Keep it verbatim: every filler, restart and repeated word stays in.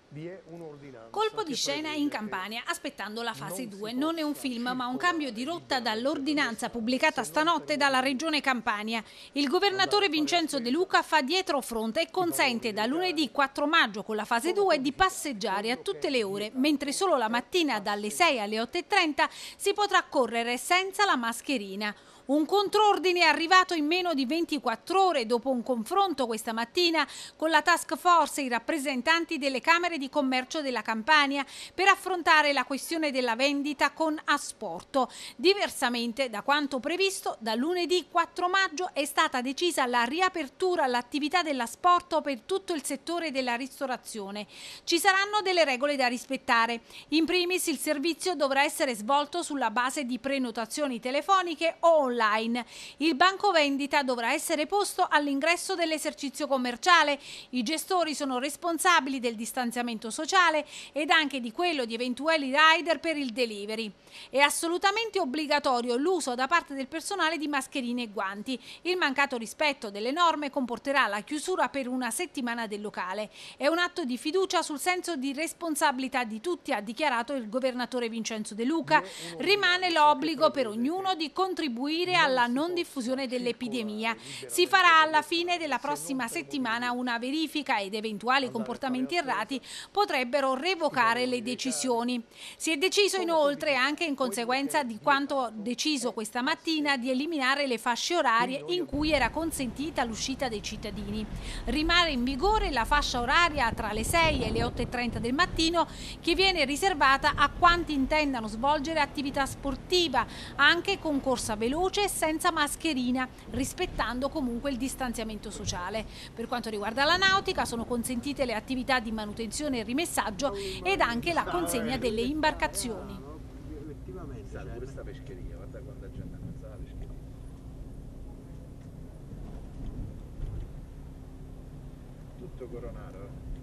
vi è un'ordinanza. Colpo di scena in Campania, aspettando la fase due. Non è un film, ma un cambio di rotta dall'ordinanza pubblicata stanotte dalla Regione Campania. Il governatore Vincenzo De Luca fa dietrofront e consente da lunedì quattro maggio con la fase due di passeggiare a tutte le ore, mentre solo la mattina dalle sei alle otto e trenta si potrà correre senza la mascherina. Un contrordine è arrivato in meno di ventiquattro ore dopo un confronto questa mattina con la task force e i rappresentanti delle Camere di Commercio della Campania per affrontare la questione della vendita con asporto. Diversamente da quanto previsto, da lunedì quattro maggio è stata decisa la riapertura all'attività dell'asporto per tutto il settore della ristorazione. Ci saranno delle regole da rispettare. In primis, il servizio dovrà essere svolto sulla base di prenotazioni telefoniche o online. Il banco vendita dovrà essere posto all'ingresso dell'esercizio commerciale. I gestori sono responsabili del distanziamento sociale ed anche di quello di eventuali rider per il delivery. È assolutamente obbligatorio l'uso da parte del personale di mascherine e guanti. Il mancato rispetto delle norme comporterà la chiusura per una settimana del locale. È un atto di fiducia sul senso di responsabilità di tutti, ha dichiarato il governatore Vincenzo De Luca. Rimane l'obbligo per ognuno di contribuire alla non diffusione dell'epidemia. Si farà alla fine della prossima settimana una verifica ed eventuali comportamenti errati potrebbero revocare le decisioni. Si è deciso inoltre, anche in conseguenza di quanto deciso questa mattina, di eliminare le fasce orarie in cui era consentita l'uscita dei cittadini. Rimane in vigore la fascia oraria tra le sei e le otto e trenta del mattino che viene riservata a quanti intendano svolgere attività sportiva, anche con corsa veloce e senza mascherina, rispettando comunque il distanziamento sociale. Per quanto riguarda la nautica, sono consentite le attività di manutenzione e rimessaggio ed anche la consegna delle imbarcazioni. Pure sta pescheria, guarda quanta gente ha pensato alla pescheria. Tutto coronato.